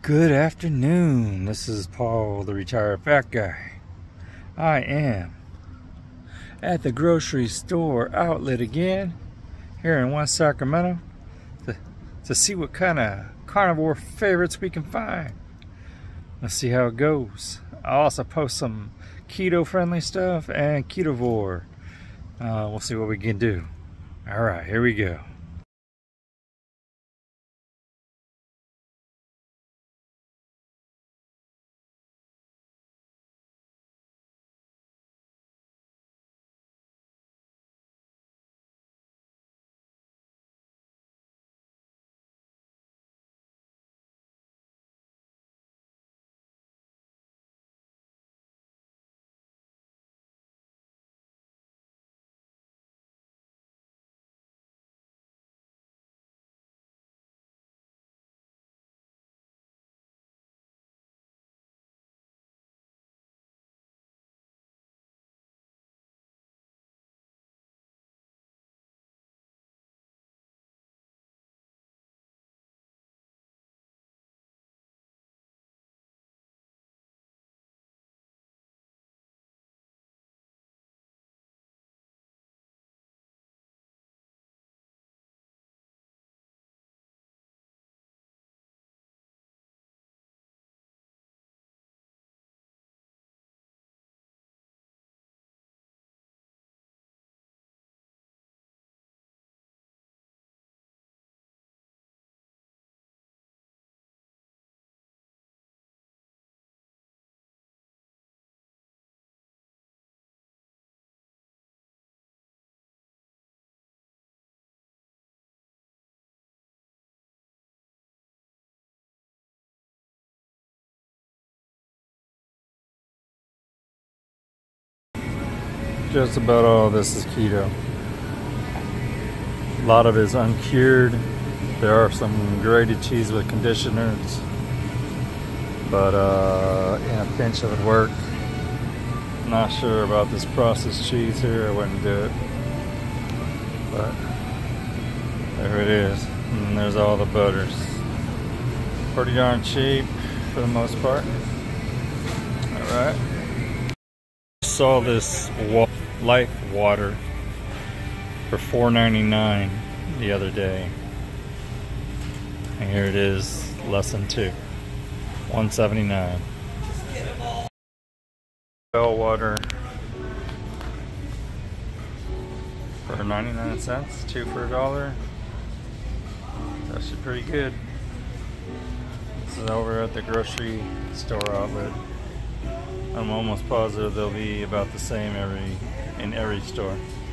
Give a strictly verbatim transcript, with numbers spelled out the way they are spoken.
Good afternoon. This is Paul, the retired fat guy. I am at the grocery store outlet again here in West Sacramento to, to see what kind of carnivore favorites we can find. Let's see how it goes. I'll also post some keto friendly stuff and ketovore. Uh, we'll see what we can do. Alright, here we go. Just about all of this is keto. A lot of it is uncured. There are some grated cheese with conditioners, but uh, in a pinch it would work. Not sure about this processed cheese here. I wouldn't do it, but there it is. And there's all the butters. Pretty darn cheap for the most part. All right. Saw this wa Life water for four ninety-nine the other day, and here it is, less than two, one seventy-nine. Bell water for ninety-nine cents, two for a dollar. That's pretty good. This is over at the grocery store outlet. I'm almost positive they'll be about the same every in every store.